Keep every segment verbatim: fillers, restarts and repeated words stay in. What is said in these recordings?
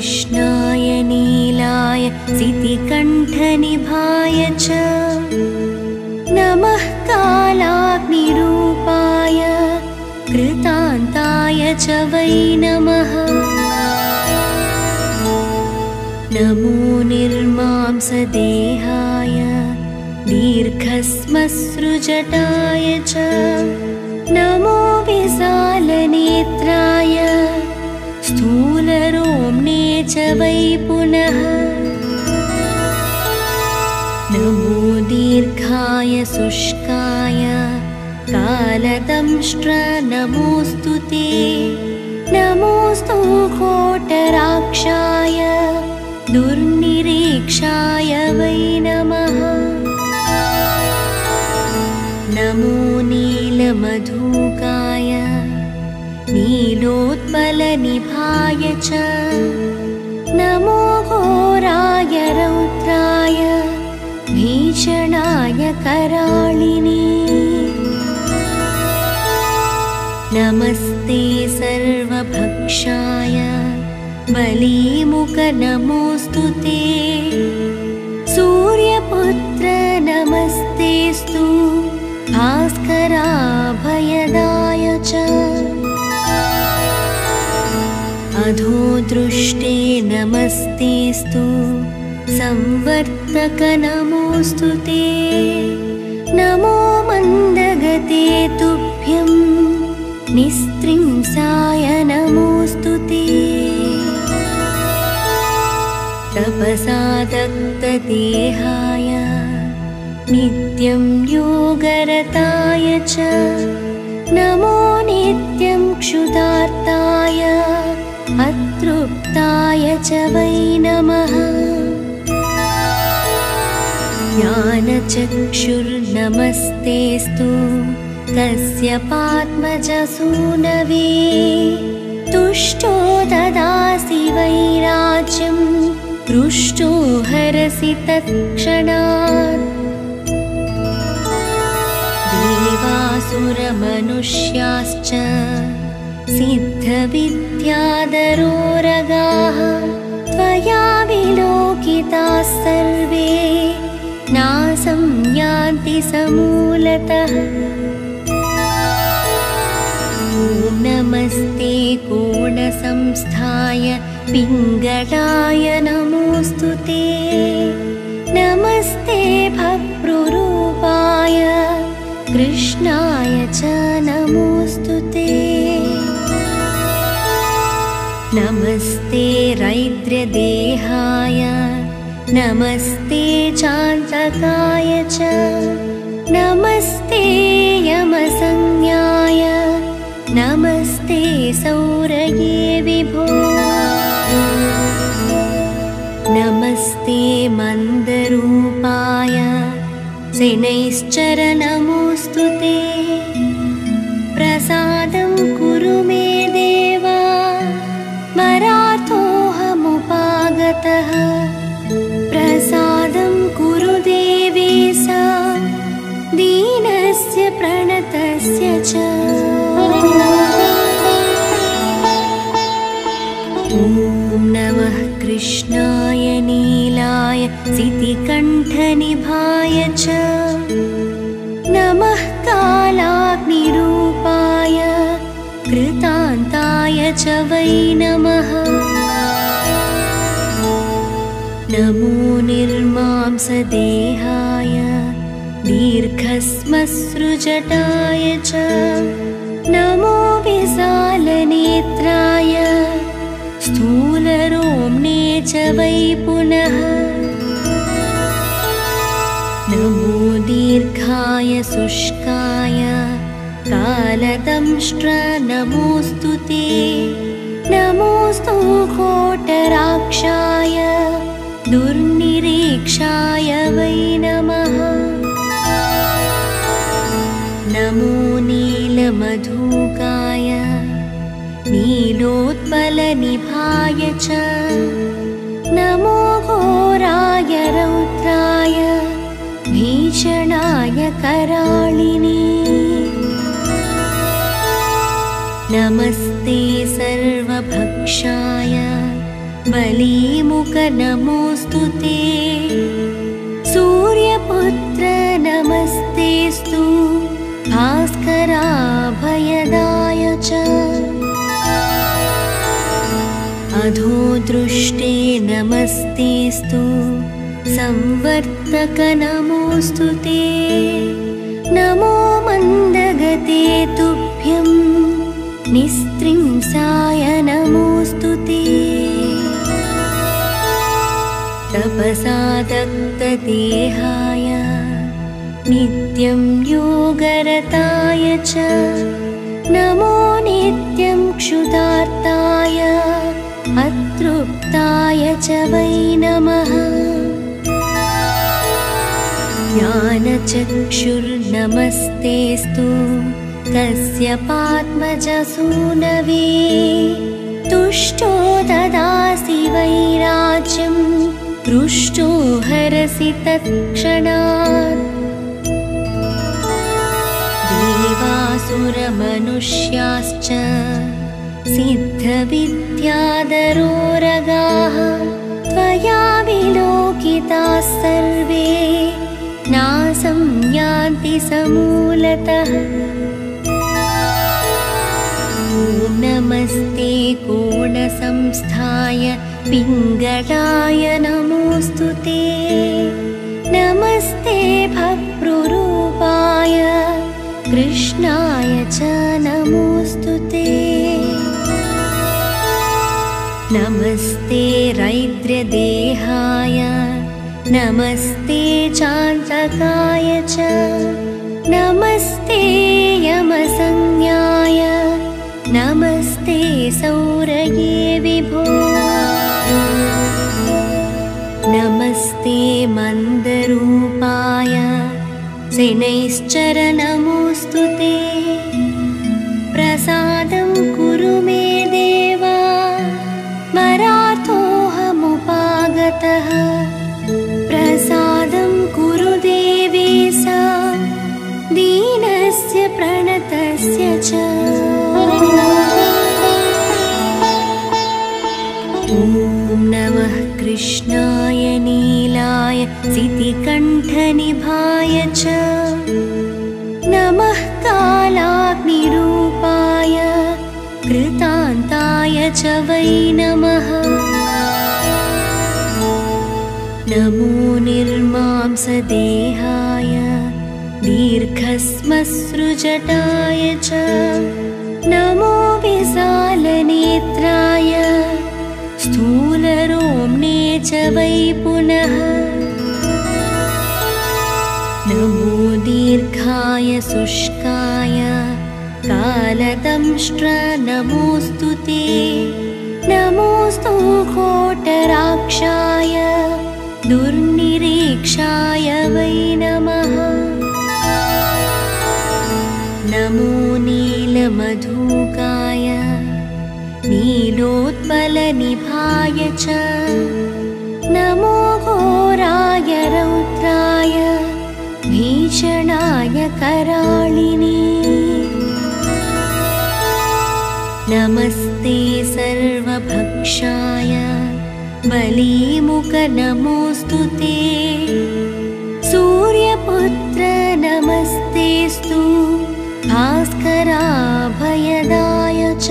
कृष्णाय नीलाय सितिकण्ठनिभाय च नमः कालाग्निरूपाय कृतान्ताय च वै नमः। नमो निर्मांसदेहाय दीर्घस्मसृजटाय च नमो विशालनेत्राय स्थूलरोम्णे च वै पुनः। नमो दीर्घाय शुष्काय कालदंष्ट्र नमोऽस्तु ते नमोऽस्तु कोटराक्षाय दुर्निरीक्षाय वै नमः। नमो नीलमधुकाय नीलोत्पलनिभाय च नमो घोराय रौद्राय भीषणाय कराळिने। नमस्ते सर्वभक्षाय बलीमुख नमोऽस्तु ते सूर्यपुत्र नमस्तेस्तु भास्कराभयदाय च। अधोदृष्टे नमस्तेस्तु संवर्तक नमोऽस्तु ते नमो मन्दगते तुभ्यं निस्त्रिंसाय नमोऽस्तु ते। तपसादक्तदेहाय नित्यं योगरताय च नमो नित्यं क्षुधार्ताय अतृप्ताय च वै नमः। ज्ञानचक्षुर्नमस्तेस्तु कस्यपात्मजसूनवे तुष्टो ददासि वैराज्यं पृष्टो हरसि तत्क्षणात्। देवासुरमनुष्याश्च सिद्धविद्याधरोरगाः त्वया विलोकिताः सर्वे नासं यान्ति समूलतः। ॐ नमस्ते कोणसंस्थाय पिङ्गलाय नमोऽस्तु ते नमस्ते भप्रुरूपाय कृष्णाय च नमोऽस्तु ते। नमस्ते रैद्रदेहाय नमस्ते चान्तकाय च नमस्ते यमसंज्ञाय नमस्ते सौरये विभो। नमस्ते मन्दरूपाय शनैश्चर नमोऽस्तु ते प्रसादं कुरु मे देव मरार्थोऽहमुपागतः प्रसादं कुरु देवेश दीनस्य प्रणतस्य च। ॐ नमः कृष्णाय नीलाय सितिकण्ठनिभाय च नमः कालाग्निरूपाय कृतान्ताय च वै नमः। नमो निर्मांसदेहाय दीर्घस्मसृजटाय च नमो विशालनेत्राय स्थूलरोम्णे च वै पुनः। नमो दीर्घाय शुष्काय कालदंष्ट्र नमोऽस्तु ते नमोऽस्तु कोटराक्षाय दुर्निरीक्षाय वै नमः। नमो नीलमधुकाय नीलोत्पलनिभाय च नमो घोराय रौद्राय भीषणाय कराळिने। नमस्ते सर्वभक्षाय बलीमुख नमोऽस्तु ते। सूर्यपुत्र नमस्तेऽस्तु भास्कराभयदाय च। अधो दृष्टे नमस्तेऽस्तु संवर्तक नमोऽस्तु ते। नमो मन्दगते तुभ्यं निस्त्रिंसाय नमोऽस्तु ते। तपसादक्तदेहाय नित्यं योगरताय च। नमो नित्यं क्षुधार्ताय अतृप्ताय च वै नमः। ज्ञानचक्षुर्नमस्तेऽस्तु तस्य पात्मजसूनवे। तुष्टो ददासि वैराज्यं पृष्टो हरसि तत्क्षणात्। देवासुरमनुष्याश्च सिद्धविद्याधरोरगाः त्वया विलोकिताः सर्वे नासं यान्ति समूलतः। ॐ नमस्ते कोणसंस्थाय पिङ्गलाय नमोऽस्तु ते। नमस्ते भक्तृरूपाय कृष्णाय च नमोऽस्तु ते। नमस्ते रैद्रदेहाय नमस्ते चान्तकाय च। नमस्ते यमसंज्ञाय नमस्ते सौरये विभो। नमस्ते मन्दरूपाय शनैश्चर नमोऽस्तु ते। प्रसादं कुरु मे देव मरार्थोऽहमुपागतः। प्रसादं कुरु देवेश दीनस्य प्रणतस्य च। ॐ नमः कृष्णाय नीलाय सितिकण्ठनिभाय च। नमः कालाग्निरूपाय कृतान्ताय च वै नमः। नमो निर्मांसदेहाय दीर्घश्मश्रुजटाय च। नमो विशालनेत्राय स्थूलरोम्णे च वै पुनः। नमो दीर्घाय शुष्काय कालदंष्ट्र नमोऽस्तु ते। नमोऽस्तु कोटराक्षाय दुर्निरीक्षाय वै नमः। नमो नीलमधुकाय नीलोत्पलनिभाय च। नमो घोराय रौद्राय भीषणाय कराळिने। नमस्ते सर्वभक्षाय बलीमुख नमोऽस्तु ते। सूर्यपुत्र नमस्तेऽस्तु भास्कराभयदाय च।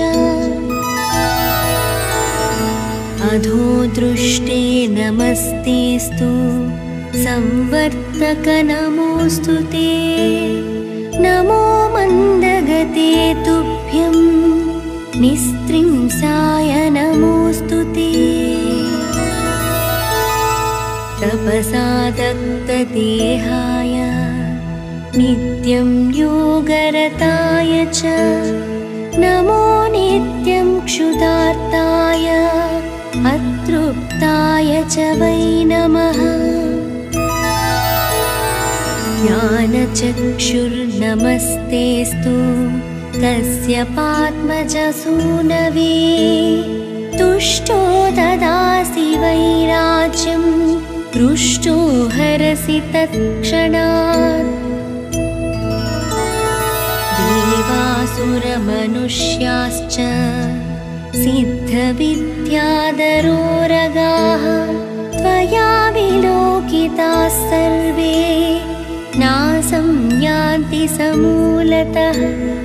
अधो दृष्टे नमस्तेऽस्तु संवर्तक नमोऽस्तु ते। नमो मन्दगते तुभ्यं निस्त्रिंसाय नमोऽस्तु ते। तपसादक्तदेहाय नित्यं योगरताय च। नमो नित्यं क्षुधार्ताय अतृप्ताय च वै नमः। ज्ञानचक्षुर्नमस्तेऽस्तु तस्य पात्मजसूनवे। तुष्टो ददासि वैराज्यं पृष्टो हरसि तत्क्षणात्। देवासुरमनुष्याश्च सिद्धविद्याधरोरगाः त्वया विलोकिताः सर्वे नासं यान्ति समूलतः।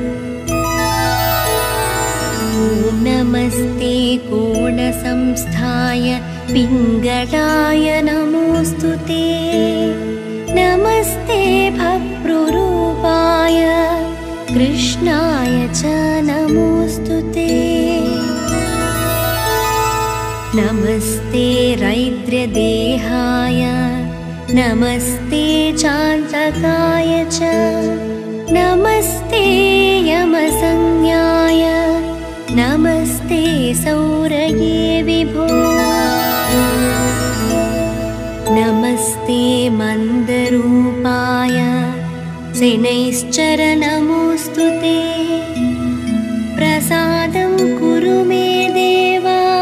ॐ नमस्ते कोणसंस्थाय पिङ्गलाय नमोऽस्तु ते। नमस्ते भप्रुरूपाय कृष्णाय च नमोऽस्तु ते। नमस्ते रैद्रदेहाय नमस्ते चान्तकाय च। नमस्ते यमसंज्ञाय नमस्ते सौरये विभो। नमस्ते मन्दरूपाय शनैश्चर नमोऽस्तु ते। प्रसादं कुरु मे देव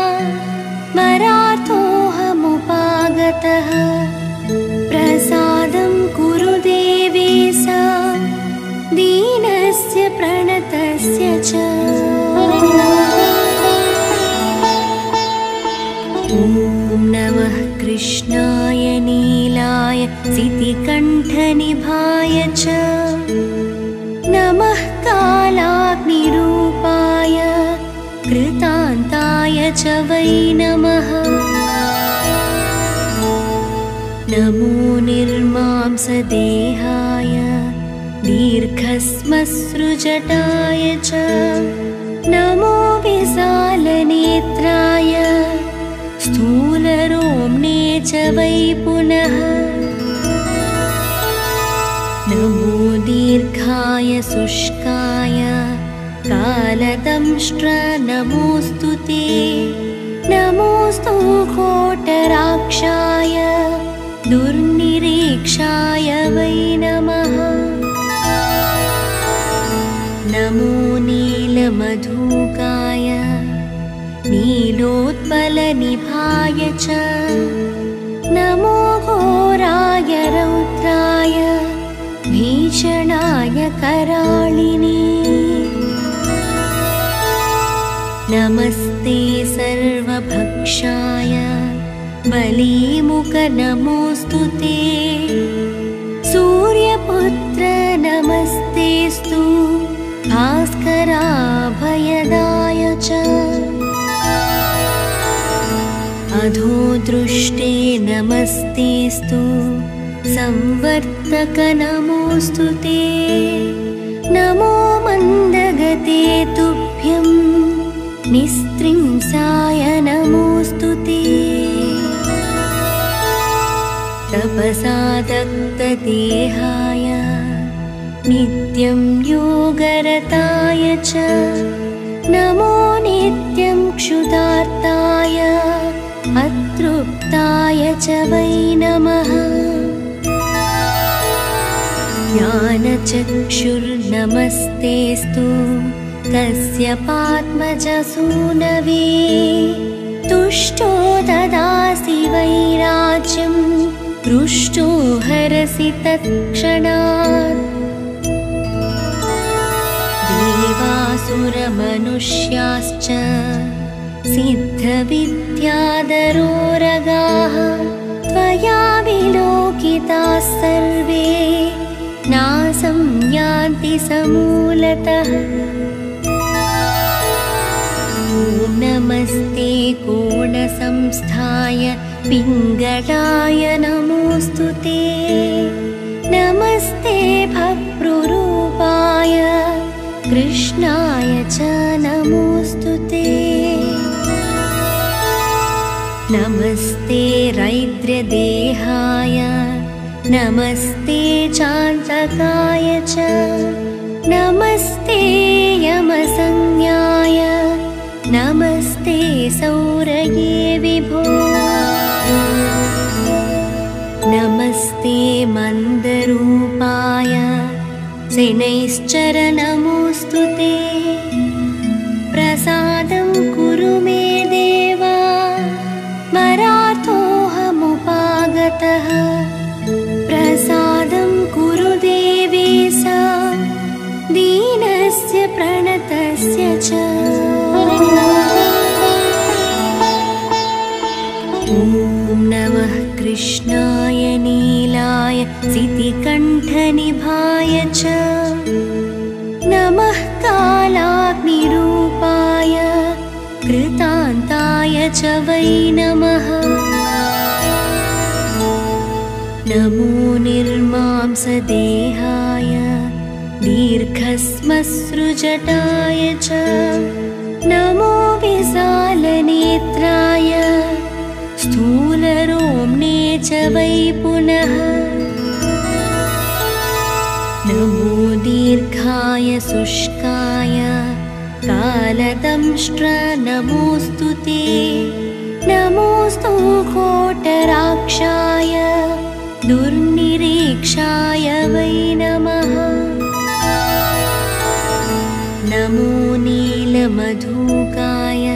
मराठोऽहमुपागतः। प्रसादं कुरु देवेशा दीनस्य प्रणतस्य च। ॐ नमः कृष्णाय नीलाय सितिकण्ठनिभाय च। नमः कालाग्निरूपाय कृतान्ताय च वै नमः। नमो निर्मांसदेहाय दीर्घश्मश्रुजटाय च। नमो विशालनेत्राय स्थूलरोम्णे च वै पुनः। नमो दीर्घाय शुष्काय कालदंष्ट्र नमोऽस्तु ते। नमोऽस्तु कोटराक्षाय दुर्निरीक्षाय वै नमः। नमो नीलमधुकाय नीलोत्पलनिभाय च। नमो घोराय रौद्राय भीषणाय कराळिने। नमस्ते सर्वभक्षाय बलीमुख नमोऽस्तु ते। सूर्यपुत्र नमस्तेस्तु भास्कराभयदाय च। अधोदृष्टे नमस्तेस्तु संवर्तक नमोऽस्तु ते। नमो मन्दगते तुभ्यं निस्त्रिंसाय नमोऽस्तु ते। तपसादक्तदेहाय नित्यं योगरताय च। नमो नित्यं क्षुधार्ताय अतृप्ताय च वै नमः। ज्ञानचक्षुर्नमस्तेस्तु कस्यपात्मजसूनवे। तुष्टो ददासि वैराज्यं पृष्टो हरसि तत्क्षणात्। देवासुरमनुष्याश्च सिद्धविद्याधरोरगाः त्वया विलोकिताः सर्वे नासं यान्ति समूलतः। ॐ नमस्ते कोणसंस्थाय पिङ्गलाय नमोऽस्तु ते। नमस्ते भप्रुरूपाय कृष्णाय च नमोऽस्तु ते। नमस्ते रैद्रदेहाय नमस्ते चान्तकाय च। नमस्ते यमसंज्ञाय नमस्ते सौरये विभो। नमस्ते मन्दरूपाय शनैश्चर नमोऽस्तु ते। प्रसादं कुरु मे देव मराठोऽहमुपागतः। प्रसादं कुरु देवेशा दीनस्य प्रणतस्य च। कृष्णाय नीलाय सितिकण्ठनिभाय च नमः कालाग्निरूपाय कृतान्ताय च वै नमः। नमो निर्मांसदेहाय दीर्घस्मसृजटाय च नमो विशालनेत्राय स्थूलरोम्णे च वै पुनः। नमो दीर्घाय शुष्काय कालदंष्ट्र नमोऽस्तु ते नमोऽस्तु कोटराक्षाय दुर्निरीक्षाय वै नमः। नमो नीलमधुकाय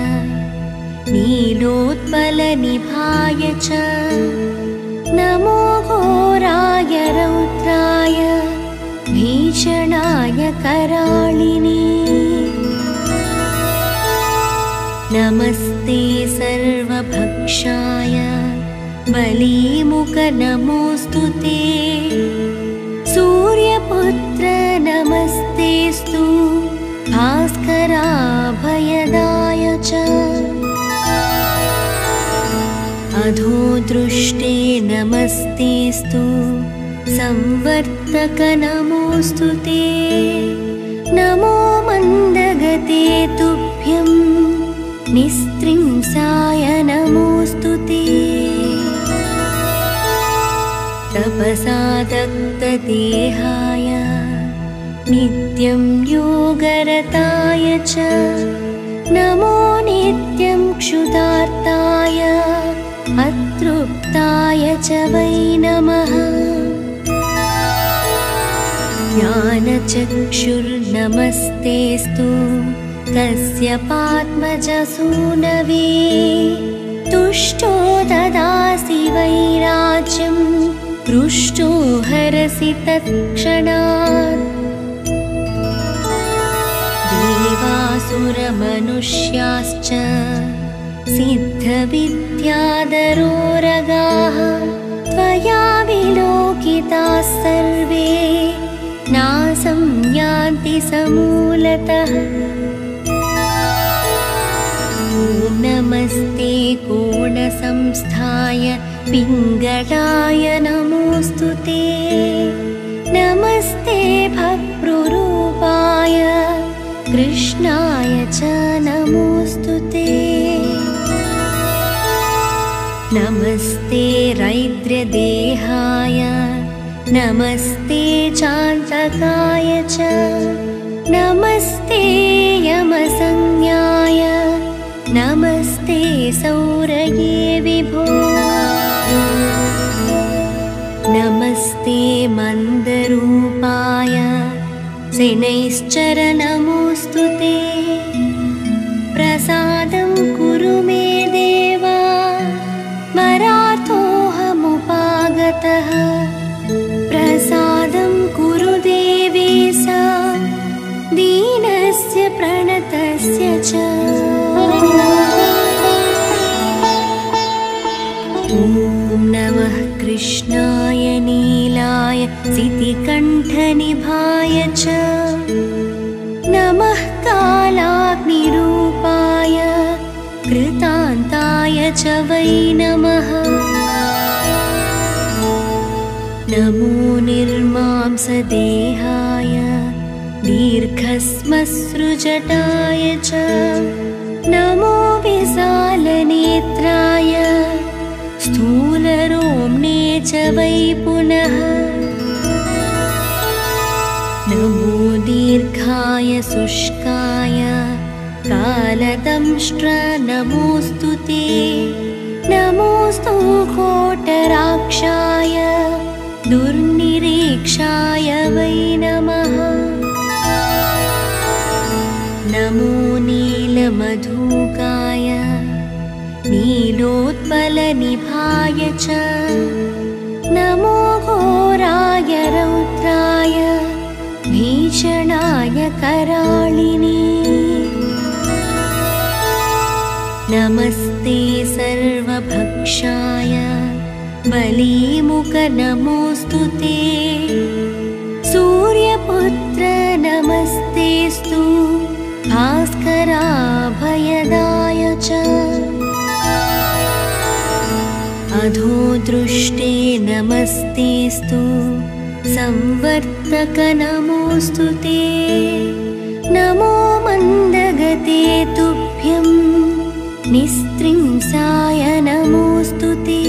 नीलोत्पलनिभाय च नमो घोराय रौद्राय भीषणाय कराळिने। नमस्ते सर्वभक्षाय बलीमुख नमोऽस्तु ते सूर्यपुत्र नमस्तेस्तु भास्कराभयदाय च। अधोदृष्टे नमस्तेस्तु संवर्तक नमोऽस्तु ते नमो मन्दगते तुभ्यं निस्त्रिंसाय नमोऽस्तु ते। तपसादक्तदेहाय नित्यं योगरताय च नमो नित्यं क्षुधार्ताय अतृप्ताय च वै नमः। ज्ञानचक्षुर्नमस्तेस्तु कस्यपात्मजसूनवे तुष्टो ददासि वैराज्यं पृष्टो हरसि तत्क्षणात्। देवासुरमनुष्याश्च सिद्धविद्याधरोरगाः त्वया विलोकिताः सर्वे नासं यान्ति समूलतः। ॐ नमस्ते कोणसंस्थाय पिङ्गलाय नमोऽस्तु ते नमस्ते भक्तृरूपाय कृष्णाय च नमोऽस्तु ते। नमस्ते रैद्रदेहाय नमस्ते चान्तकाय च नमस्ते यमसंज्ञाय नमस्ते सौरये विभो। नमस्ते मन्दरूपाय शनैश्चर नमोऽस्तु ते प्रसादं कुरु मे देव मराठोऽहमुपागतः प्रसादं कुरु देवेश दीनस्य प्रणतस्य च। ॐ नमः कृष्णाय नीलाय सितिकण्ठनिभाय च नमः कालाग्निरूपाय कृतान्ताय च वै नमः। नमो निर्मांसदेहाय दीर्घस्मसृजटाय च नमो विशालनेत्राय स्थूलरोम्णे च वै पुनः। नमो दीर्घाय शुष्काय कालदंष्ट्र नमोऽस्तु ते नमोऽस्तु कोटराक्षाय दुर्निरीक्षाय वै नमः। नमो नीलमधुकाय नीलोत्पलनिभाय च नमो घोराय रौद्राय भीषणाय कराळिने। नमस्ते सर्वभक्षाय बलीमुख नमोऽस्तु ते। सूर्यपुत्र नमस्तेऽस्तु भास्कराभयदाय च। अधो दृष्टे नमस्तेऽस्तु संवर्तक नमोऽस्तु ते। नमो मन्दगते तुभ्यं निस्त्रिंसाय नमोऽस्तु ते।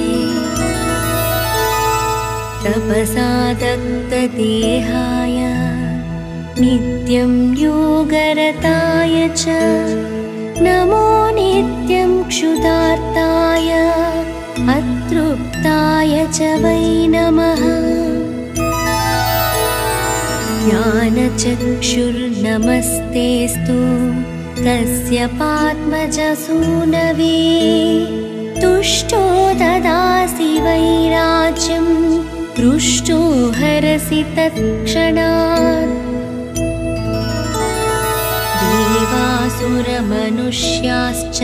तपसादक्तदेहाय नित्यं योगरताय च। नमो नित्यं क्षुधार्ताय अतृप्ताय च वै नमः। ज्ञानचक्षुर्नमस्तेऽस्तु तस्य पात्मजसूनवे। तुष्टो ददासि वैराज्यं पृष्टो हरसि तत्क्षणात्। देवासुरमनुष्याश्च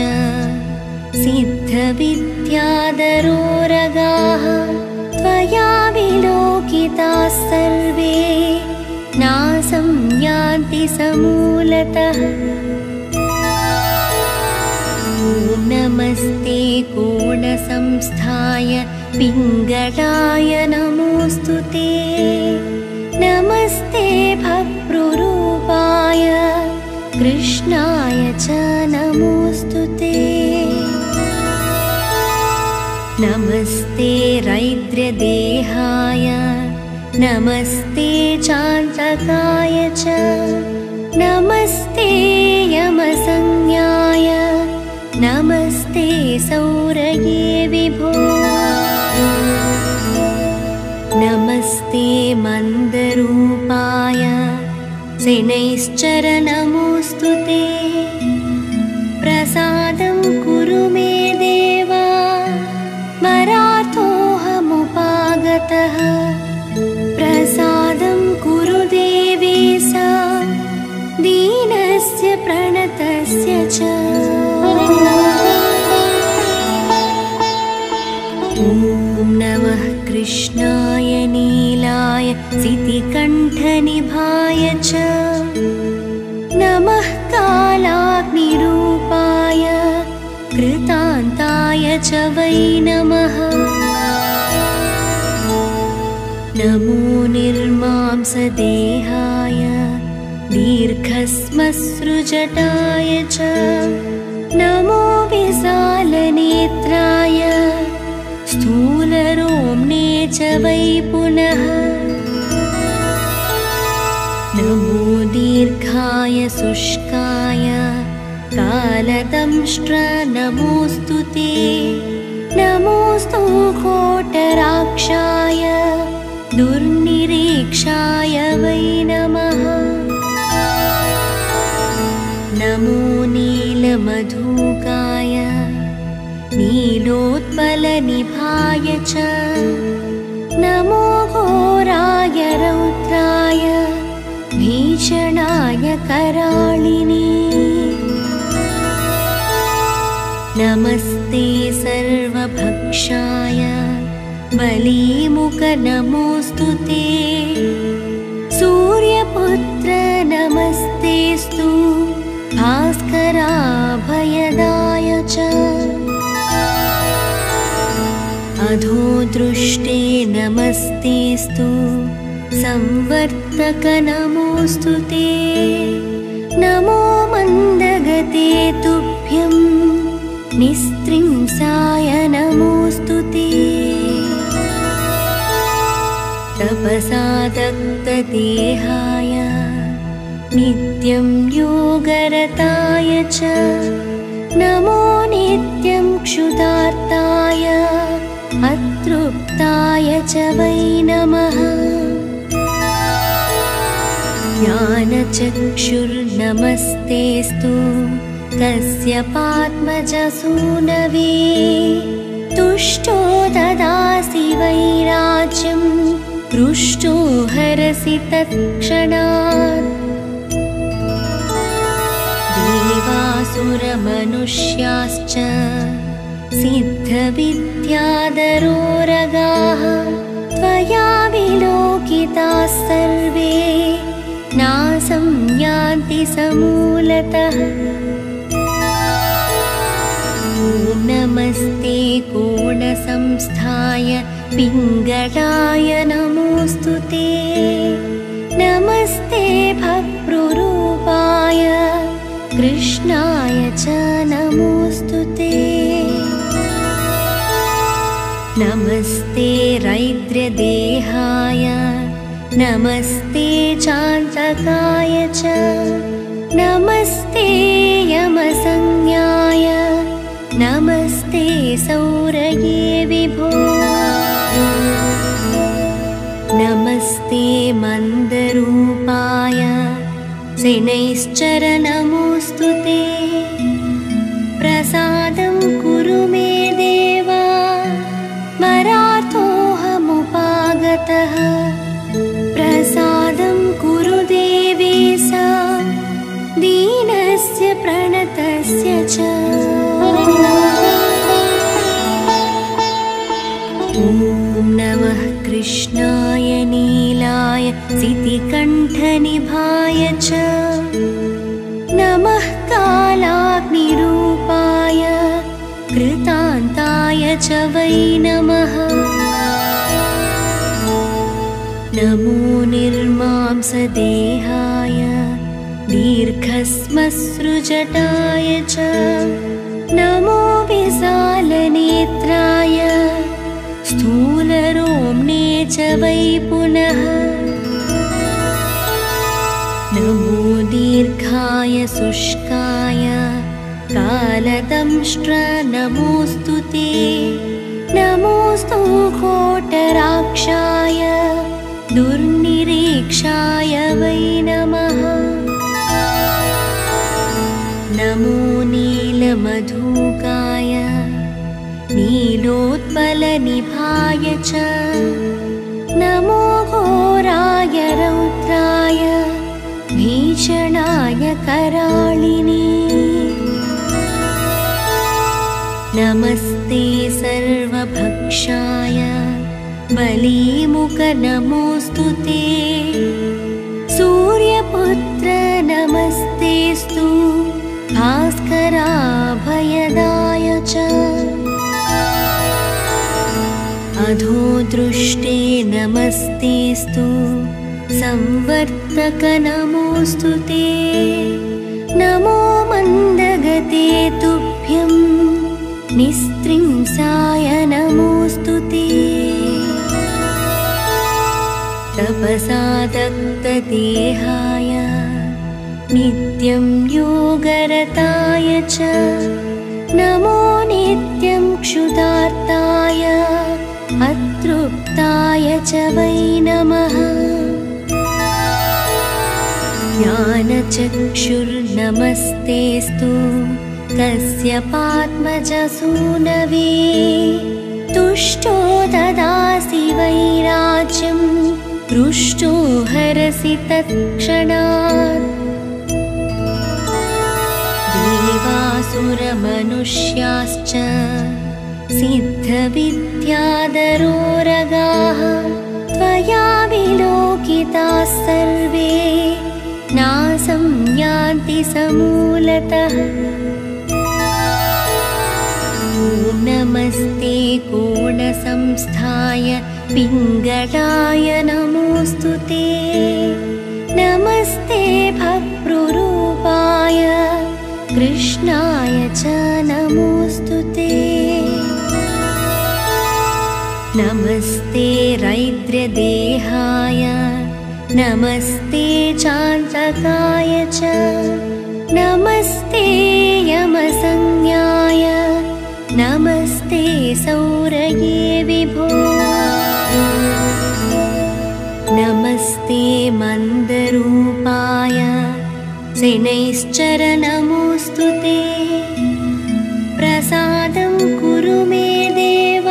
सिद्धविद्याधरोरगाः त्वया विलोकिताः सर्वे नासं यान्ति समूलतः। ॐ नमस्ते कोणसंस्थाय पिङ्गलाय नमोऽस्तु ते। नमस्ते भप्रुरूपाय कृष्णाय च नमोऽस्तु ते। नमस्ते रैद्रदेहाय नमस्ते चान्तकाय च। नमस्ते यमसंज्ञाय नमस्ते सौरये विभो। नमस्ते मन्दरूपाय शनैश्चर नमोऽस्तु ते। प्रसादं कुरु मे देव मरार्थोऽहमुपागतः। प्रसादं कुरु देवेश दीनस्य प्रणतस्य च। ॐ नमः कृष्णाय नीलाय सितिकण्ठनिभाय च। नमः कालाग्निरूपाय कृतान्ताय च वै नमः। नमो निर्मांसदेहाय दीर्घश्मश्रुजटाय च। नमो विशालनेत्राय स्थूलरोम्णे च वै पुनः। नमो दीर्घाय शुष्काय कालदंष्ट्र नमोऽस्तु ते। नमोऽस्तु कोटराक्षाय दुर्निरीक्षाय वै नमः। नमो नीलमधुकाय नीलोत्पलनिभाय च। नमो घोराय रौद्राय भीषणाय कराळिने। नमस्ते सर्वभक्षाय बलीमुख नमोऽस्तु ते। सूर्यपुत्र नमस्तेऽस्तु भास्कराभयदाय च। अधो दृष्टे नमस्तेऽस्तु संवर्तक नमोऽस्तु ते। नमो मन्दगते तुभ्यं निस्त्रिंसाय नमोऽस्तु ते। तपसादक्तदेहाय नित्यं योगरताय च। नमो नित्यं क्षुधार्ताय अतृप्ताय च वै नमः। ज्ञानचक्षुर्नमस्तेऽस्तु तस्य पात्मजसूनवे। तुष्टो ददासि वैराज्यं पृष्टो हरसि तत्क्षणात्। देवासुरमनुष्याश्च सिद्धविद्याधरोरगाः त्वया विलोकिताः सर्वे नासं यान्ति समूलतः। ॐ नमस्ते कोणसंस्थाय पिङ्गलाय नमोऽस्तु ते। नमस्ते भक्तृरूपाय कृष्णाय च नमोऽस्तु ते। नमस्ते रैद्रदेहाय नमस्ते चान्तकाय च। नमस्ते यमसंज्ञाय नमस्ते सौरये विभो। नमस्ते मन्दरूपाय शनैश्चर नमोऽस्तु ते। प्रसादं कुरु मे देव मरार्थोऽहमुपागतः। प्रसादं कुरु देवेश दीनस्य प्रणतस्य च। ॐ नमः कृष्णाय नीलाय सितिकण्ठनिभाय च। नमः कालाग्निरूपाय कृतान्ताय च वै नमः। नमो निर्मांसदेहाय दीर्घश्मश्रुजटाय च। नमो विशालनेत्राय स्थूलरोम्णे च वै पुनः। नमो दीर्घाय शुष्काय कालदंष्ट्र नमोऽस्तु ते। नमोऽस्तु कोटराक्षाय दुर्निरीक्षाय वै नमः। नमो नीलमधुकाय नीलोत्पलनिभाय च। नमो घोराय रौद्राय भीषणाय कराळिने। नमस्ते सर्वभक्षाय बलीमुख नमोऽस्तु ते। सूर्यपुत्र नमस्तेस्तु भास्कराभयदाय च। अधोदृष्टे नमस्तेस्तु संवर्तक नमोऽस्तु ते। नमो मन्दगते तुभ्यं निस्त्रिंसाय नमोऽस्तु ते। तपसा दग्धदेहाय नित्यं योगरताय च। नमो नित्यं क्षुधार्ताय अतृप्ताय च वै नमः। ज्ञानचक्षुर्नमस्तेस्तु तस्य पात्मजसूनवे। तुष्टो ददासि वैराज्यं पृष्टो हरसि तत्क्षणात्। देवासुरमनुष्याश्च सिद्धविद्याधरोरगाः त्वया विलोकिताः सर्वे नासं यान्ति समूलतः। ॐ नमस्ते कोणसंस्थाय पिङ्गलाय नमोऽस्तु ते। नमस्ते भक्तृरूपाय कृष्णाय च नमोऽस्तु ते। नमस्ते रैद्रदेहाय नमस्ते चान्तकाय च। नमस्ते यमसंज्ञाय नमस्ते सौरये विभो। नमस्ते मन्दरूपाय शनैश्चर नमोऽस्तु ते। प्रसादं कुरु मे देव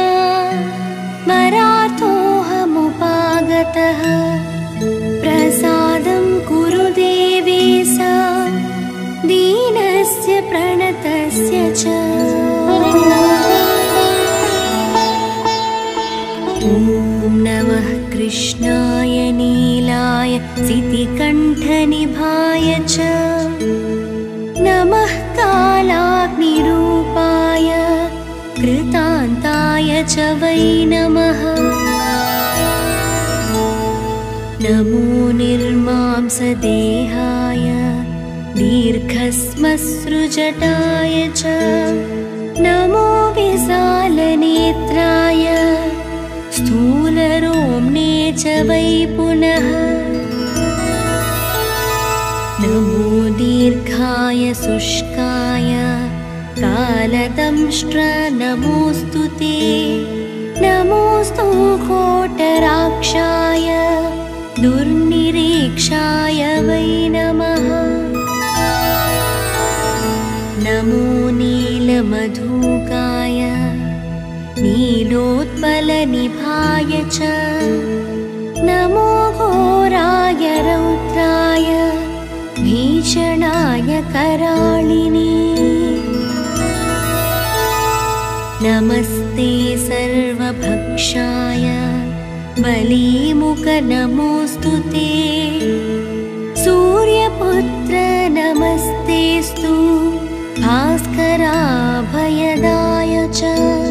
मरार्थोऽहमुपागतः। प्रसादं कुरु देवेश दीनस्य प्रणतस्य च। नमः कृष्णाय नीलाय सितिकण्ठनिभाय च नमः कालाग्निरूपाय कृतान्ताय च वै नमः। नमो निर्मांसदेहाय दीर्घस्मसृजटाय च नमो विशालनेत्राय स्थूलरोम्णे च वै पुनः। नमो दीर्घाय शुष्काय कालदंष्ट्र नमोऽस्तु ते नमोऽस्तु कोटराक्षाय दुर्निरीक्षाय वै नमः। नमो नीलमधुकाय नीलोत्पलनिभाय च नमो घोराय रौद्राय भीषणाय कराळिने। नमस्ते सर्वभक्षाय बलीमुख नमोऽस्तु ते सूर्यपुत्र नमस्तेस्तु भास्कराभयदाय च।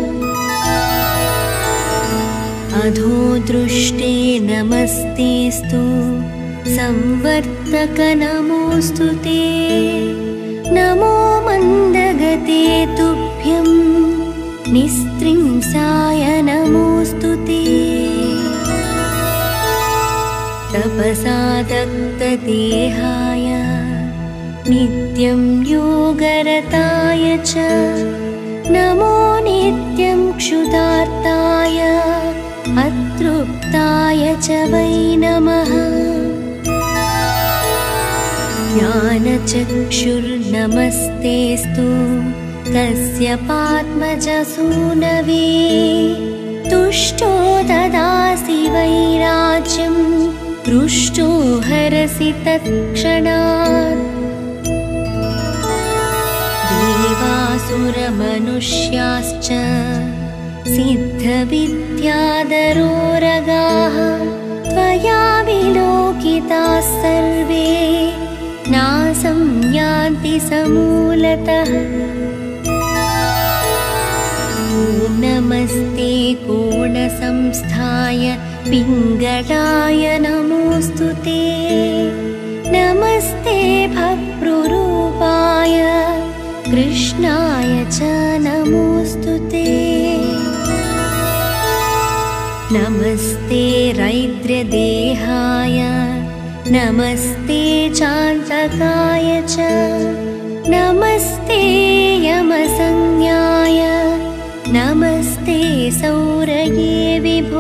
अधोदृष्टे नमस्तेस्तु संवर्तक नमोऽस्तु ते नमो मन्दगते तुभ्यं निस्त्रिंसाय नमोऽस्तु ते। तपसादग्धदेहाय नित्यं योगरताय च नमो नित्यं क्षुधार्ताय अतृप्ताय च वै नमः। ज्ञानचक्षुर्नमस्तेस्तु कस्यपात्मजसूनवे तुष्टो ददासि वैराज्यं पृष्टो हरसि तत्क्षणात्। देवासुरमनुष्याश्च सिद्धविद्याधरोरगाः त्वया विलोकिताः सर्वे नासं यान्ति समूलतः। ॐ नमस्ते कोणसंस्थाय पिङ्गलाय नमोऽस्तु ते नमस्ते भप्रुरूपाय कृष्णाय च नमोऽस्तु ते। नमस्ते रैद्रदेहाय नमस्ते चान्तकाय च नमस्ते यमसंज्ञाय नमस्ते सौरये विभो।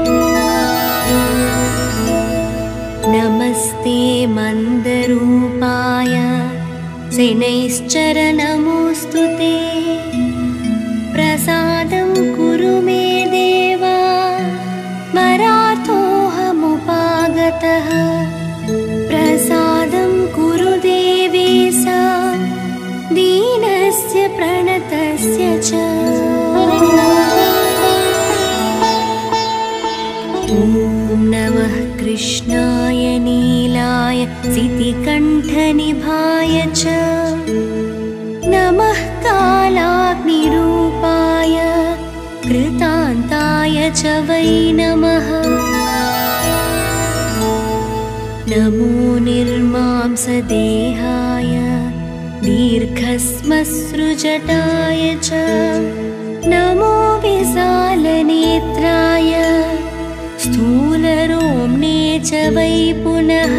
नमस्ते मन्दरूपाय शनैश्चर नमोऽस्तु ते प्रसादं कुरु मे देव मराठोऽहमुपागतः प्रसादं कुरु देवेश दीनस्य प्रणतस्य च। ॐ नमः कृष्णाय नीलाय सितिकण्ठनिभाय च नमः कालाग्निरूपाय कृतान्ताय च वै नमः। नमो निर्मांसदेहाय दीर्घस्मसृजटाय च नमो विशालनेत्राय स्थूलरोम्णे च वै पुनः।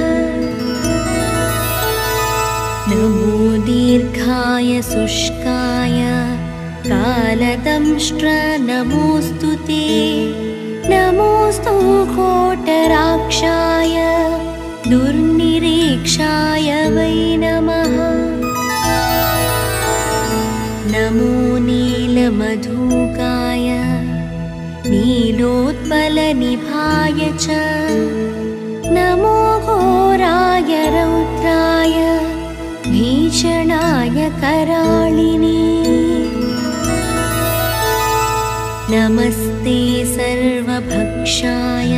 नमो दीर्घाय शुष्काय कालदंष्ट्र नमोऽस्तु ते नमोऽस्तु कोटराक्षाय दुर्निरीक्षाय वै नमः। नमो नीलमधुकाय नीलोत्पलनिभाय च नमो घोराय रौद्राय भीषणाय कराळिने। नमस्ते सर्वभक्षाय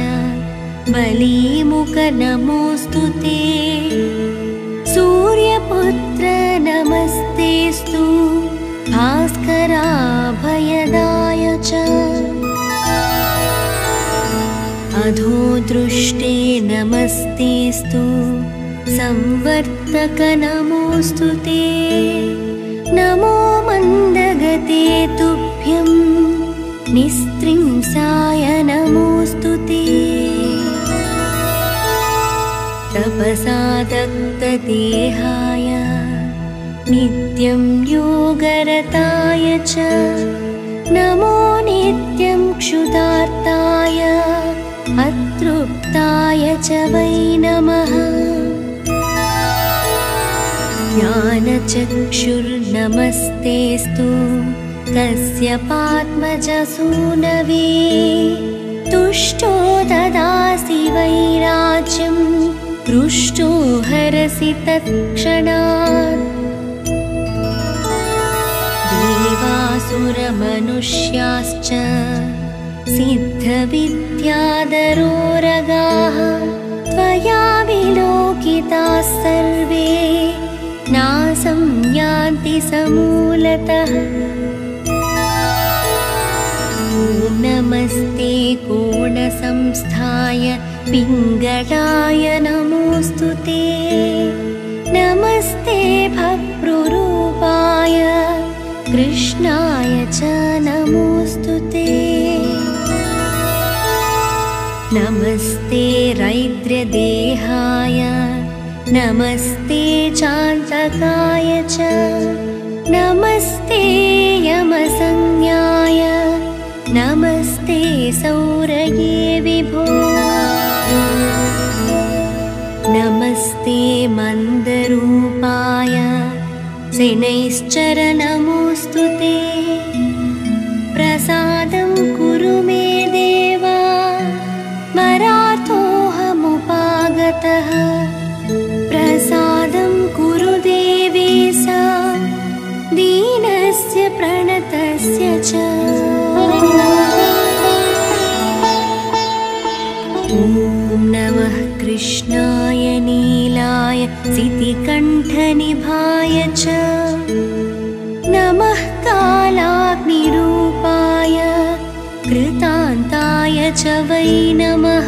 बलीमुख नमोऽस्तु ते। सूर्यपुत्र नमस्तेऽस्तु भास्कराभयदाय च। अधोदृष्टे नमस्तेऽस्तु संवर्तक नमोऽस्तु ते। नमो मन्दगते तुभ्यं निस्त्रिंसाय नमोऽस्तु ते। तपसादक्तदेहाय नित्यं योगरताय च। नमो नित्यं क्षुधार्ताय अतृप्ताय च वै नमः। ज्ञानचक्षुर्नमस्तेऽस्तु कस्यपात्मजसूनवे। तुष्टो ददासि वैराज्यं पृष्टो हरसि तत्क्षणात्। देवासुरमनुष्याश्च सिद्धविद्याधरोरगाः त्वया विलोकिताः सर्वे नासं यान्ति समूलतः। ॐ नमस्ते कोणसंस्थाय पिङ्गलाय नमोऽस्तु ते। नमस्ते भप्रुरूपाय कृष्णाय च नमोऽस्तु ते। नमस्ते रैद्रदेहाय नमस्ते चान्तकाय च। नमस्ते यमसंज्ञाय नमस्ते सौरये विभो। नमस्ते मन्दरूपाय शनैश्चर नमोऽस्तु ते। प्रसादं कुरु मे देव मराठोऽहमुपागतः। प्रसादं कुरु देवेश दीनस्य प्रणतस्य च। ॐ नमः कृष्णाय नीलाय सितिकण्ठनिभाय च। नमः कालाग्निरूपाय कृतान्ताय च वै नमः।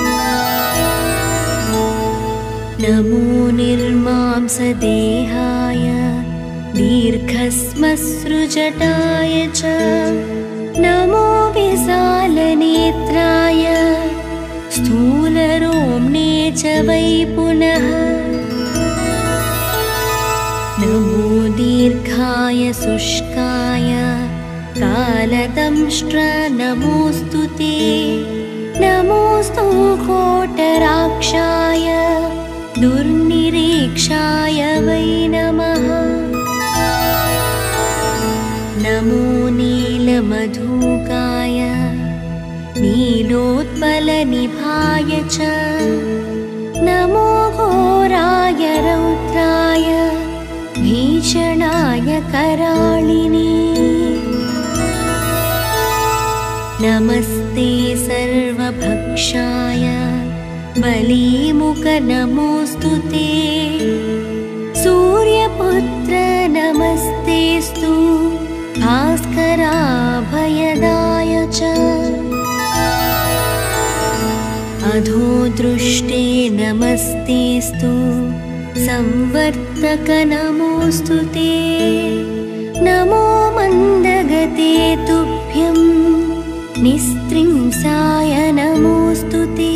नमो निर्मांसदेहाय दीर्घश्मश्रुजटाय च। नमो विशालनेत्राय स्थूलरोम्णे च वै पुनः। नमो दीर्घाय शुष्काय कालदंष्ट्र नमोऽस्तु ते। नमोऽस्तु कोटराक्षाय दुर्निरीक्षाय वै नमः। नमो नीलमधुकाय नीलोत्पलनिभाय च। नमो घोराय रौद्राय भीषणाय कराळिने। नमस्ते सर्वभक्षाय बलीमुख नमोऽस्तु ते। सूर्यपुत्र नमस्तेऽस्तु भास्कराभयदाय च। अधोदृष्टे नमस्तेऽस्तु संवर्तक नमोऽस्तु ते। नमो मन्दगते तुभ्यं निस्त्रिंसाय नमोऽस्तु ते।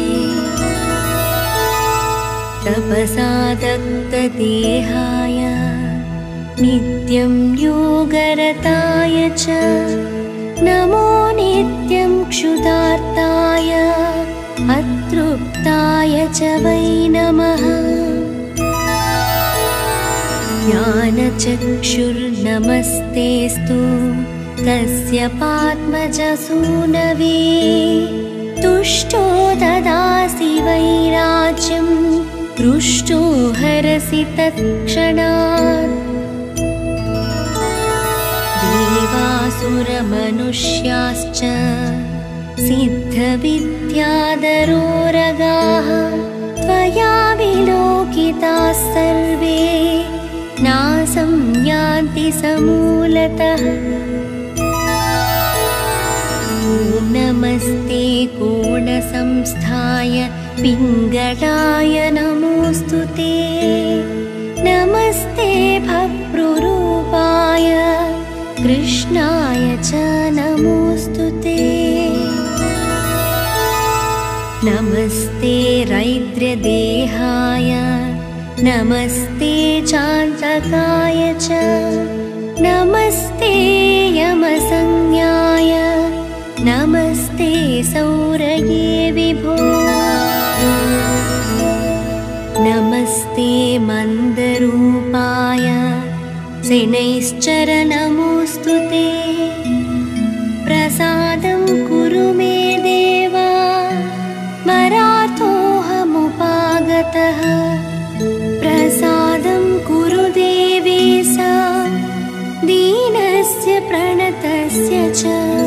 तपसादक्तदेहाय नित्यं योगरताय च। नमो नित्यं क्षुधार्ताय अतृप्ताय च वै नमः। ज्ञानचक्षुर्नमस्तेऽस्तु कस्यपात्मजसूनवे। तुष्टो ददासि वैराज्यं पृष्टो हरसि तत्क्षणात्। देवासुरमनुष्याश्च सिद्धविद्याधरोरगाः तदासिवैराज्यमुपगतास्तरोरगाः त्वया विलोकिताः सर्वे नासं यान्ति समूलतः। ॐ नमस्ते कोणसंस्थाय पिङ्गलाय नमोऽस्तु ते। नमस्ते भप्रुरूपाय कृष्णाय च नमोऽस्तु ते। नमस्ते रैद्रदेहाय नमस्ते चान्तकाय च। नमस्ते यमसंज्ञाय नमस्ते सौरये विभो। नमस्ते मन्दरूपाय शनैश्चर नमोऽस्तु ते। प्रसादं कुरु मे देव मराठोऽहमुपागतः। प्रसादं कुरु देवेश दीनस्य प्रणतस्य च।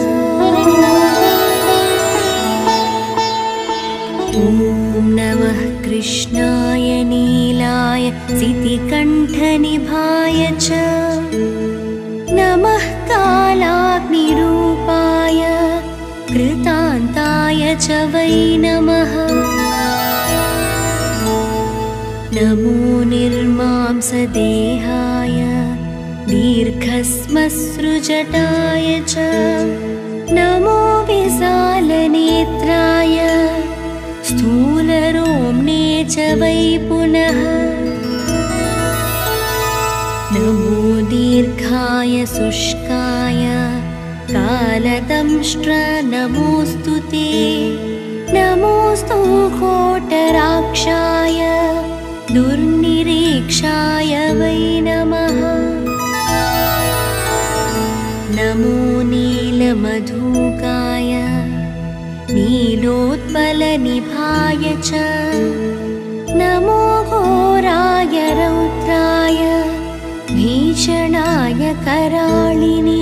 ॐ नमः कृष्णाय नीलाय सितिकण्ठनिभाय च। नमः कालाग्निरूपाय कृतान्ताय च वै नमः। नमो निर्मांसदेहाय दीर्घश्मश्रुजटाय च। नमो विशालनेत्राय स्थूलरोम्णे च वै पुनः। नमो दीर्घाय शुष्काय कालदंष्ट्र नमोऽस्तु ते। नमोऽस्तु कोटराक्षाय दुर्निरीक्षाय वै नमः। नमो नीलमधुकाय नीलोत्पलनिभाय च। नमो घोराय रौद्राय भीषणाय कराळिने।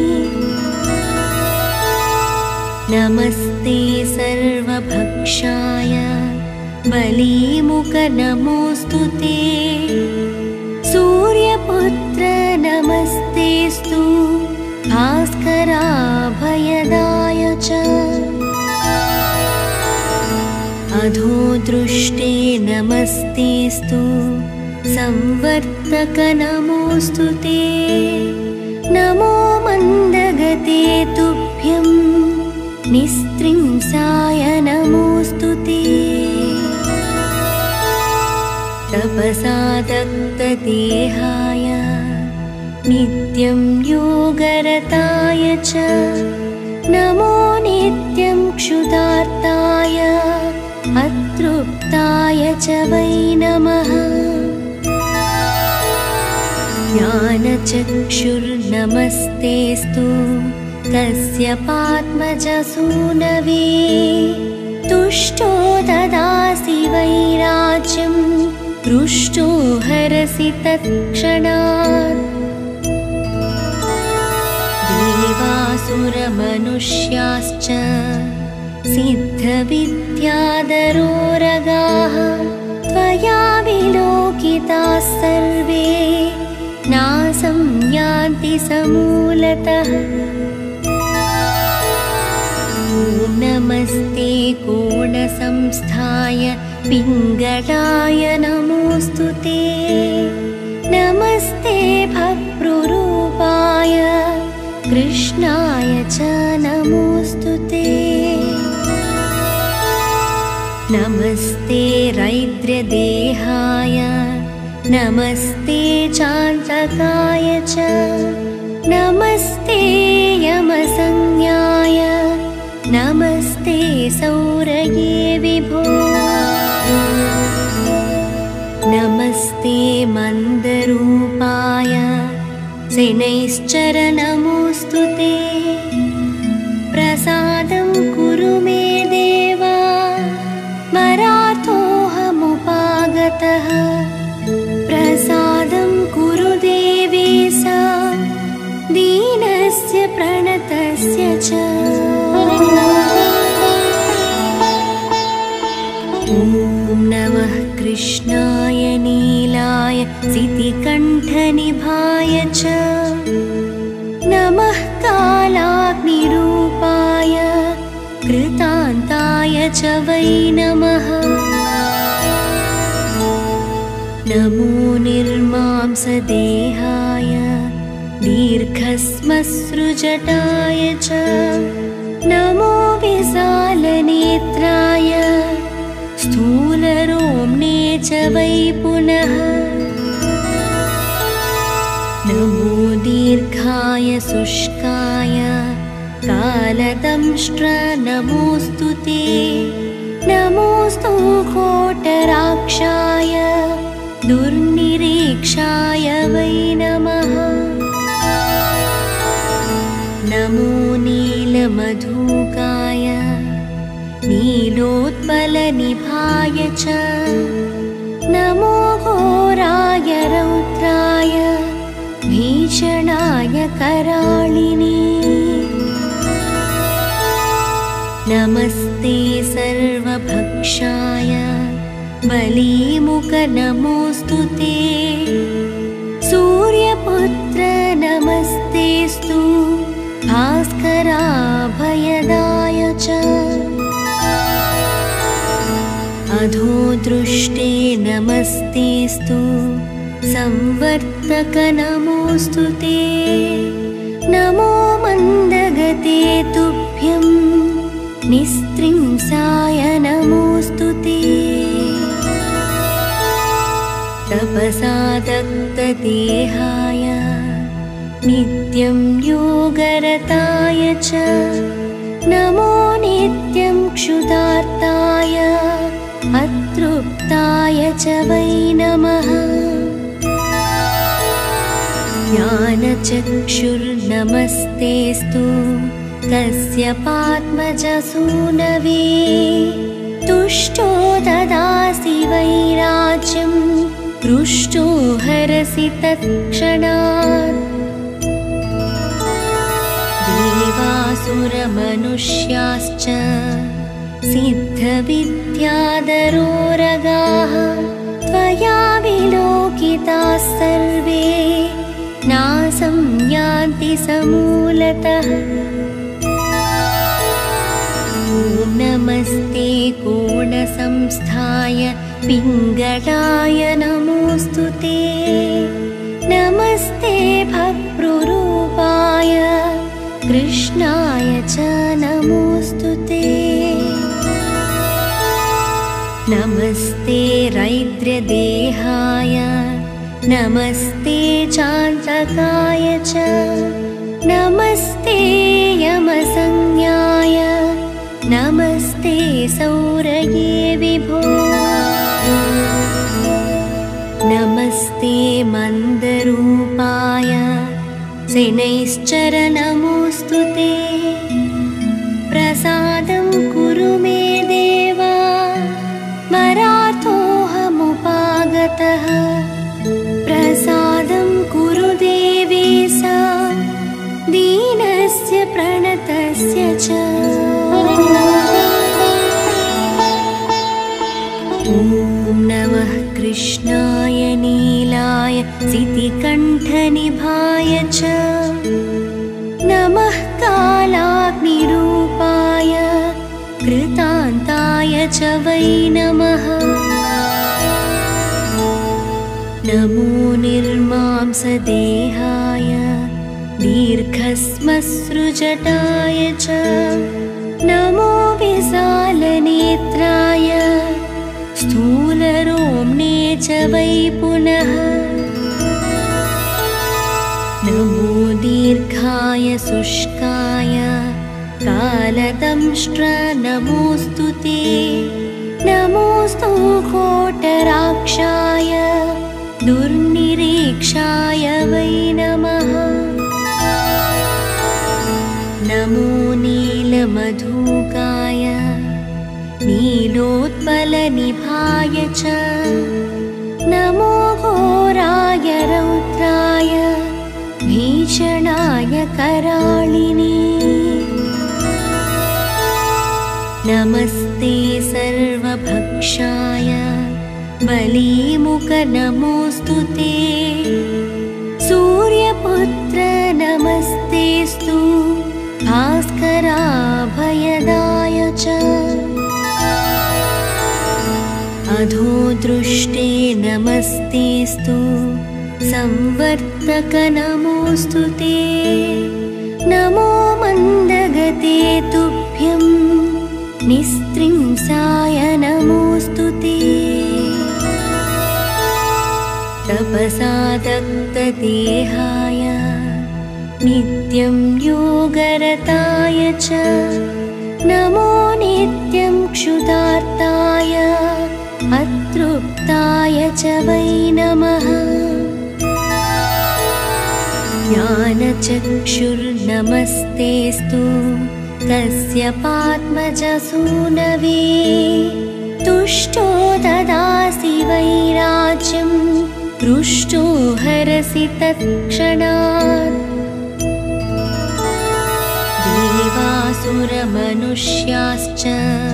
नमस्ते सर्वभक्षाय बलीमुख नमोऽस्तु ते। सूर्यपुत्र नमस्तेस्तु भास्कराभयदाय च। अधोदृष्टे नमस्तेस्तु संवर्तक नमोऽस्तु ते। नमो मन्दगते तुभ्यं निस्त्रिंसाय नमोऽस्तु ते। तपसा दग्धदेहाय नित्यं योगरताय च। नमो नित्यं क्षुधार्ताय अतृप्ताय च वै नमः। ज्ञानचक्षुर्नमस्तेस्तु कस्यपात्मजसूनवे। तुष्टो ददासि वैराज्यं पृष्टो हरसि तत्क्षणात्। देवासुरमनुष्याश्च सिद्धविद्याधरोरगाः त्वया विलोकिताः सर्वे नासं यान्ति समूलतः। ॐ नमस्ते कोणसंस्थाय पिङ्गलाय नमोऽस्तु ते। नमस्ते भप्रुरूपाय कृष्णाय च नमोऽस्तु ते। नमस्ते रैद्रदेहाय नमस्ते चान्तकाय च। नमस्ते यमसंज्ञाय नमस्ते सौरये विभो। नमस्ते मन्दरूपाय शनैश्चर नमोऽस्तु ते। प्रसादं कुरु मे देव मराठोऽहमुपागतः। प्रसादं कुरु देवेश दीनस्य प्रणतस्य च। ॐ ॐ नमः कृष्णाय नीलाय सितिकण्ठनिभाय च नमः कालाग्निरूपाय कृतान्ताय च वै नमः। नमो निर्मांसदेहाय दीर्घस्मसृजटाय च नमो विशालनेत्राय स्थूलरोम्णे च वै पुनः। नमो दीर्घाय शुष्काय कालदंष्ट्र नमोऽस्तु ते नमोऽस्तु कोटराक्षाय दुर्निरीक्षाय वै नमः। नमो नीलमधुकाय नीलोत्पलनिभाय च नमो घोराय रौद्राय भीषणाय कराळिने। नमस्ते सर्वभक्षाय बलीमुख नमोऽस्तु ते सूर्यपुत्र नमस्तेस्तु भास्कराभयदाय च। अधोदृष्टे नमस्तेस्तु संवर्तक नमोऽस्तु ते नमो मन्दगते तुभ्यं निस्त्रिंसाय नमोऽस्तु ते। तपसादक्तदेहाय नित्यं योगरताय च नमो नित्यं क्षुधार्ताय अतृप्ताय च वै नमः। ज्ञानचक्षुर्नमस्तेस्तु तस्य पात्मजसूनवे तुष्टो ददासि वैराज्यं पृष्टो हरसि तत्क्षणात्। देवासुरमनुष्याश्च सिद्धविद्याधरोरगाः त्वया विलोकिताः सर्वे नासं यान्ति समूलतः। ॐ नमस्ते कोणसंस्थाय पिङ्गलाय नमोऽस्तु ते नमस्ते भक्तृरूपाय कृष्णाय च नमोऽस्तु ते। नमस्ते रैद्रदेहाय नमस्ते चान्तकाय च नमस्ते यमसंज्ञाय नमस्ते सौरये विभो। नमस्ते मन्दरूपाय शनैश्चर नमोऽस्तु ते प्रसादं कुरु मे देव मरार्थोऽहमुपागतः प्रसादं कुरु देवेशा दीनस्य प्रणतस्य च। ॐ नमः कृष्णाय नीलाय सितिकण्ठनिभाय च नमः कालाग्निरूपाय कृतान्ताय च वै नमः। नमो निर्मांसदेहाय दीर्घस्मसृजटाय च नमो विशालनेत्राय स्थूलरोम्णे च वै पुनः। नमो दीर्घाय शुष्काय कालदंष्ट्र नमोऽस्तु ते नमोऽस्तु कोटराक्षाय दुर्निरीक्षाय वै नमः। नमो नीलमधुकाय नीलोत्पलनिभाय च नमो घोराय रौद्राय भीषणाय कराळिने। नमस्ते सर्वभक्षाय बलीमुख नमोऽस्तु ते। सूर्यपुत्र नमस्तेऽस्तु भास्कराभयदाय च। अधोदृष्टे नमस्तेऽस्तु संवर्तक नमोऽस्तु ते। नमो मन्दगते तुभ्यं निस्त्रिंसाय नमोऽस्तु ते। तपसा दग्धदेहाय नित्यं योगरताय च। नमो नित्यं क्षुधार्ताय अतृप्ताय च वै नमः। ज्ञानचक्षुर्नमस्तेऽस्तु तस्य पात्मजसूनवे। तुष्टो ददासि वैराज्यं पृष्टो हरसि तत्क्षणात्। देवासुरमनुष्याश्च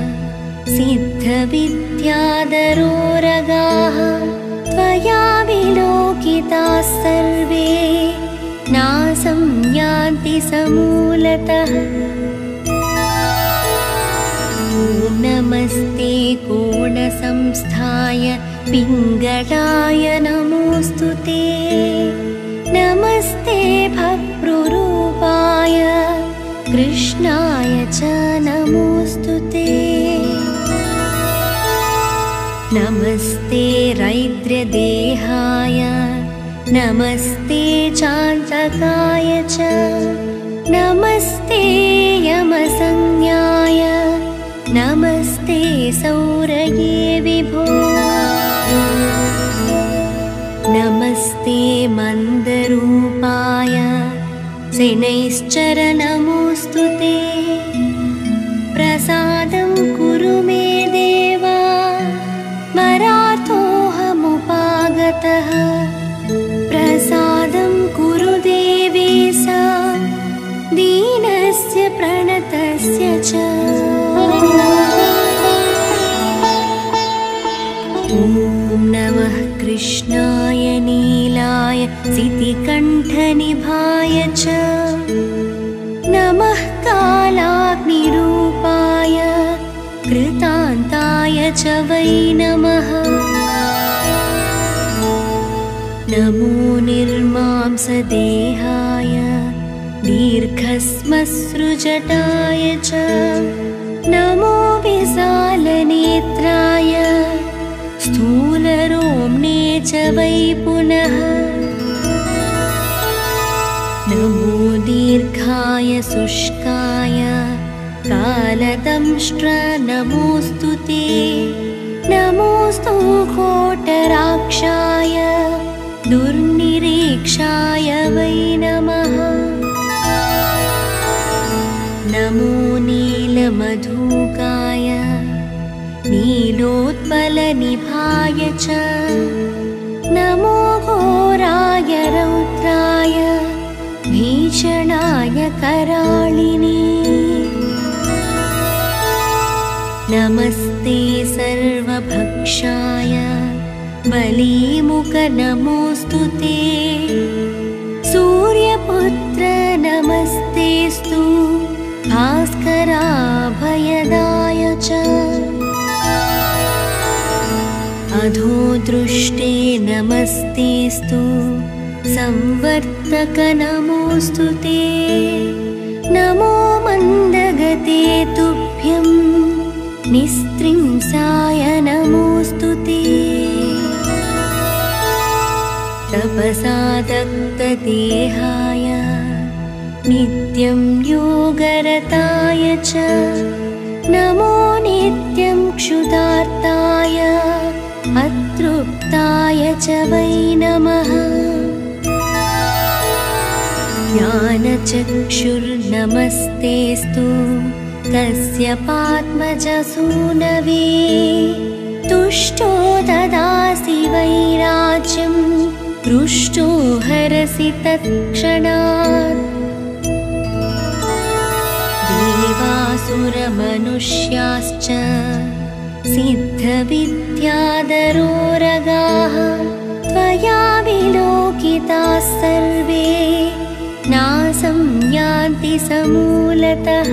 सिद्धविद्याधरोरगाः त्वया विलोकिताः सर्वे नासं यान्ति समूलतः। ॐ नमस्ते कोणसंस्थाय पिङ्गलाय नमोऽस्तु ते। नमस्ते भप्रुरूपाय कृष्णाय च नमोऽस्तु ते। नमस्ते रैद्रदेहाय नमस्ते चान्तकाय च। नमस्ते यमसंज्ञाय नमस्ते सौरये विभो। नमस्ते मन्दरूपाय शनैश्चर नमोऽस्तु ते। प्रसादं कुरु मे देव मराठोऽहमुपागतः। प्रसादं कुरु देवेश दीनस्य प्रणतस्य च। ॐ नमः कृष्णाय नीलाय सितिकण्ठनिभाय च। नमः कालाग्निरूपाय कृतान्ताय च वै नमः। नमो निर्मांसदेहाय दीर्घश्मश्रुजटाय च। नमो विशालनेत्राय स्थूलरोम्णे च वै पुनः। नमो दीर्घाय शुष्काय कालदंष्ट्र नमोऽस्तु ते। नमोऽस्तु कोटराक्षाय दुर्निरीक्षाय वै नमः। नमो नीलमधुकाय नीलोत्पलनिभाय च। नमो घोराय रौद्राय भीषणाय कराळिने। नमस्ते सर्वभक्षाय बलीमुख नमोऽस्तु ते। सूर्यपुत्र नमस्तेऽस्तु भास्कराभयदाय च। अधोदृष्टे नमस्तेऽस्तु संवर्तक नमोऽस्तु ते। नमो मन्दगते तुभ्यं निस्त्रिंसाय नमोऽस्तु ते। तपसा दग्धदेहाय नित्यं योगरताय च। नमो नित्यं क्षुधार्ताय अतृप्ताय च वै नमः। ज्ञानचक्षुर्नमस्तेऽस्तु तस्य पात्मजसूनवे। तुष्टो ददासि वैराज्यं पृष्टो हरसि तत्क्षणात्। देवासुरमनुष्याश्च देवासुरमनुष्याश्च सिद्धविद्याधरोरगाः त्वया विलोकिताः सर्वे नासं यान्ति समूलतः।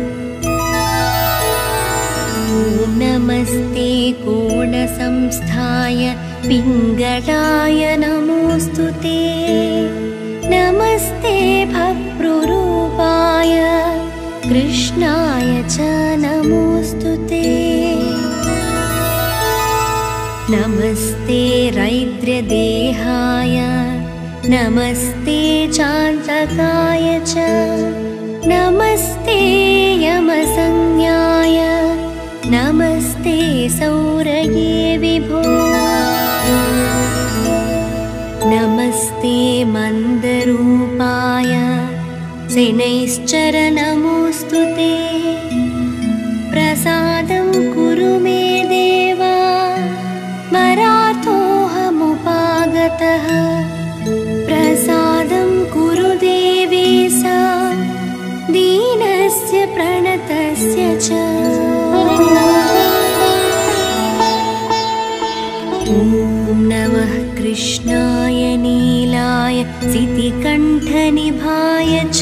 ॐ नमस्ते कोणसंस्थाय पिङ्गलाय नमोऽस्तु ते। नमस्ते भप्रुरूपाय कृष्णाय च नमोऽस्तु ते। नमस्ते रैद्रदेहाय नमस्ते चान्तकाय च। नमस्ते यमसंज्ञाय नमस्ते सौरये विभो। नमस्ते मन्दरूपाय शनैश्चर नमोऽस्तु ते। प्रसादं कुरु मे देव मराठोऽहमुपागतः। प्रसादं कुरु देवेश दीनस्य प्रणतस्य च। ॐ नमः कृष्णाय नीलाय सितिकण्ठनिभाय च।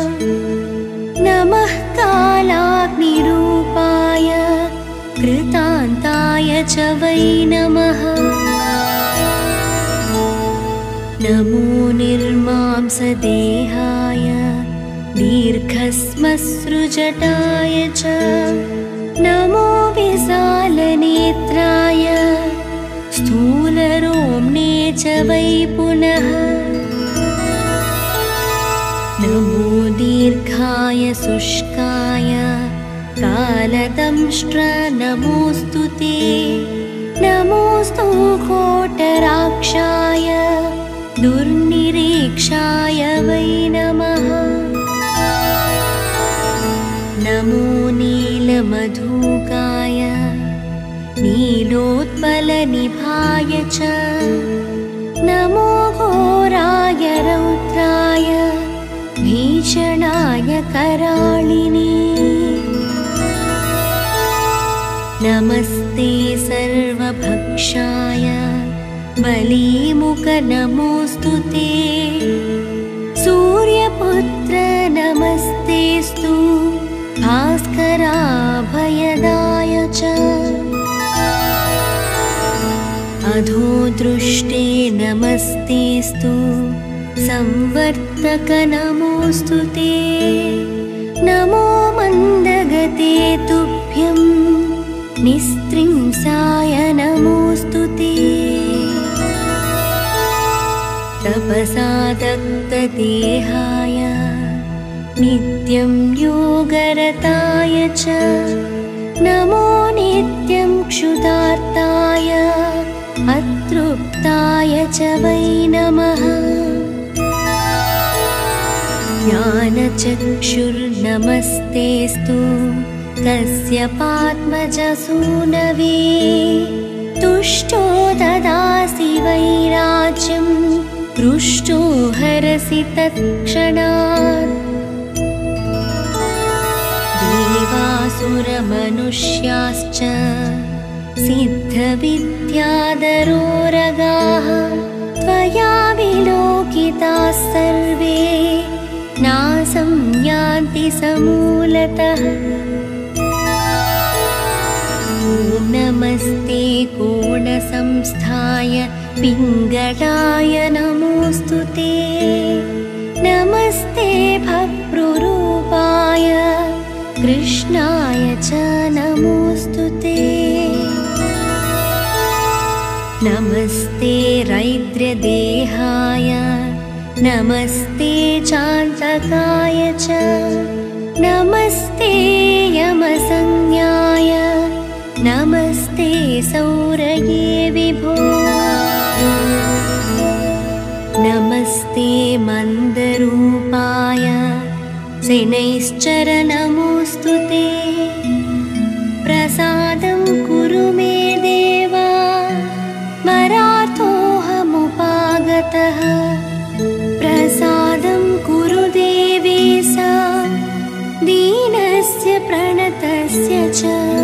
नमः कालाग्निरूपाय कृतान्ताय च वै नमः। नमो निर्मांसदेहाय दीर्घश्मश्रुजटाय च। नमो विशालनेत्राय स्थूलरोम्णे च वै पुनः। नमो दीर्घाय शुष्काय कालदंष्ट्र नमोऽस्तु ते। नमोऽस्तु कोटराक्षाय दुर्निरीक्षाय वै नमः। नमो नीलमधुकाय नीलोत्पलनिभाय च। नमो घोराय रौद्राय भीषणाय कराळिने। नमस्ते सर्वभक्षाय बलीमुख नमोऽस्तु ते। सूर्यपुत्र नमस्तेस्तु भास्कराभयदाय च। अधोदृष्टे नमस्तेस्तु संवर्तक नमोऽस्तु ते। नमो मन्दगते तुभ्यं निस्त्रिंसाय नमोऽस्तु ते। तपसादक्तदेहाय नित्यं योगरताय च। नमो नित्यं क्षुधार्ताय अतृप्ताय च वै नमः। ज्ञानचक्षुर्नमस्तेस्तु कस्यपात्मजसूनवे। तुष्टो ददासि वैराज्यं पृष्टो हरसि तत्क्षणात्। देवासुरमनुष्याश्च सिद्धविद्याधरोरगाः त्वया विलोकिताः सर्वे नासं यान्ति समूलतः। ॐ नमस्ते कोणसंस्थाय पिङ्गलाय नमोऽस्तु ते। नमस्ते भप्रुरूपाय कृष्णाय च नमोऽस्तु ते। नमस्ते रैद्रदेहाय नमस्ते चान्तकाय च। नमस्ते यमसंज्ञाय नमस्ते सौरये विभो। नमस्ते मन्दरूपाय शनैश्चर नमोऽस्तु ते। प्रसादं कुरु मे देव मराठोऽहमुपागतः। प्रसादं कुरु देवेश दीनस्य प्रण च